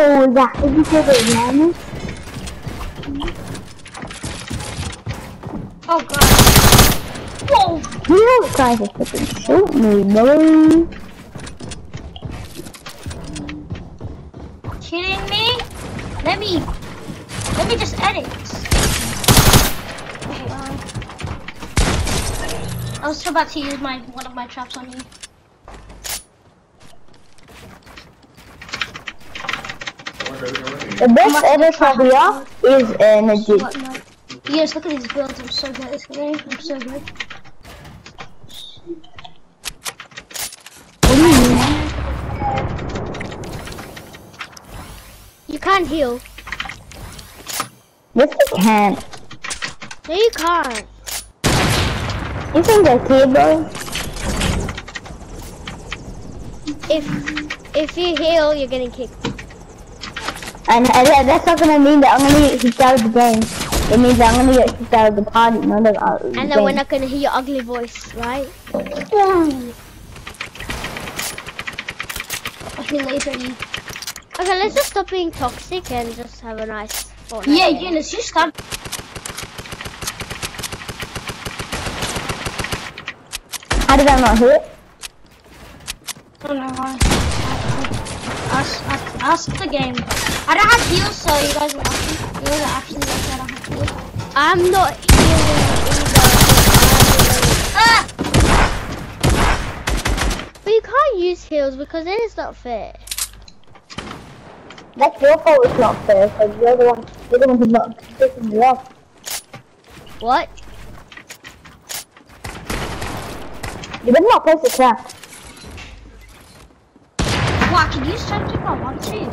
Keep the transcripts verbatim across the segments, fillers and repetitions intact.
Oh, Zach, did you say the man? Oh god. Whoa! You guys are freaking shoot me, bro. Kidding me? Let me, let me just edit. I was about to use my one of my traps on you. The best editor here is energy. Yes, look at these builds. I'm so good today. I'm so good. What do you mean? You can't heal. Yes, you can. No, you can't. You think that's here, bro? If if you heal, you're getting kicked. And, and that's not gonna mean that I'm gonna get kicked out of the game. It means I'm gonna get kicked out of the party, not the uh, And then game. we're not gonna hear your ugly voice, right? I feel later. Okay, let's just stop being toxic and just have a nice Fortnite. Yeah, Eunice, you start. How did I not hit? I don't know why. Ask, ask, ask the game. I don't have heals, so you guys are asking. You guys are actually like I don't have heals. I'm not healing either. Ah! But you can't use heals because then it's not fair. That's your fault it's not fair, because you're the one, you're the one who's not picking me up. What? You better not place the trap. Wow, can you start keep on one too?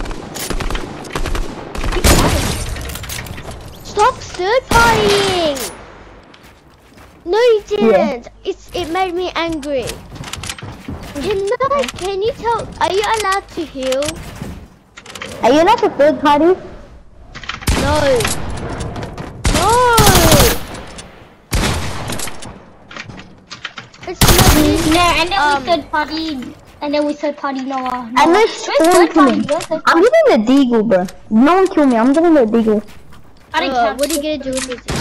Stop third partying! No, you didn't. Yeah. It's it made me angry. Can I, can you tell? Are you allowed to heal? Are you not a third party? No. No. It's not. No, and then Um, we third party, and then we third party Noah. I'm Noah. not spawn killing. I'm getting the deagle, bro. No one kill me. I'm getting the deagle. I didn't Uh, catch what are you it. gonna do with it?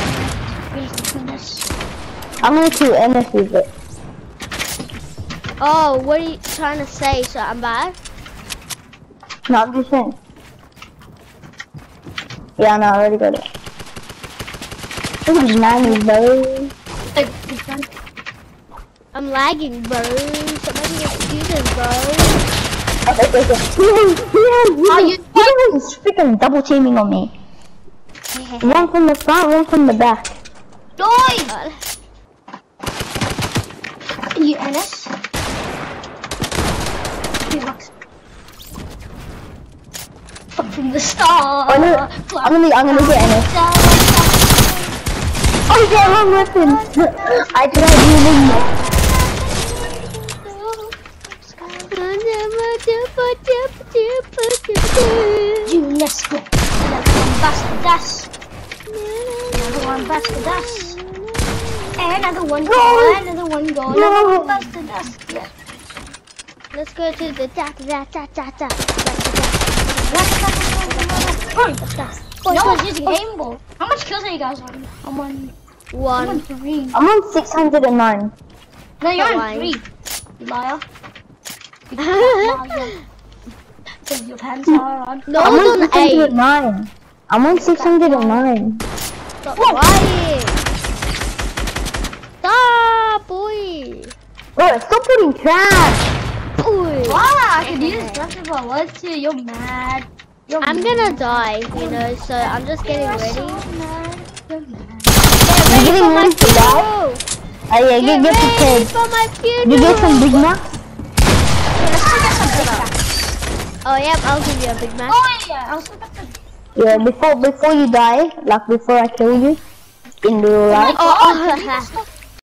I'm gonna kill N S with it. Oh, what are you trying to say? So I'm bad? No, I'm just saying. Yeah, no, I already got it. This is ninety, bro. I'm lagging, bro. Stop making excuses, bro. Okay, okay, okay. Yeah, Are yeah, you- you he's freaking double teaming on me. One from the front, one from the back. Doi! Uh, You N S? Fuck from the start. Oh, no. I'm gonna, I'm gonna get N S. Oh, you got wrong weapon. I tried using it. You let's go. Another one bastard dash. Another one bastard dash. Another one go. Another one go. Another one bastard dash. Yeah. Let's go to the da da da da da da No one's using aimball. How much kills are you guys on? I'm on. I'm on one. three. I'm on six hundred nine. No, you're on lying. three. You liar. You liar. Because your pants are on. No, I'm on it's on eight. six hundred nine. I'm on six hundred nine. Stop lying. Stop, boy. Bro, stop putting trash. Boy. Wow, I can use that if I want to. You're mad. You're I'm mad. gonna die, you know, so I'm just getting You're ready. so mad. You're mad. Get You're ready getting for my ready to die? funeral. Oh yeah, Get get, get ready prepared. for my funeral. You get some Big Mac? Okay, let's go get some Big Macs. Oh yep, I'll give you a Big Mac. Oh yeah, I was about to. Yeah, before before you die, like before I kill you, in real life. Oh, oh,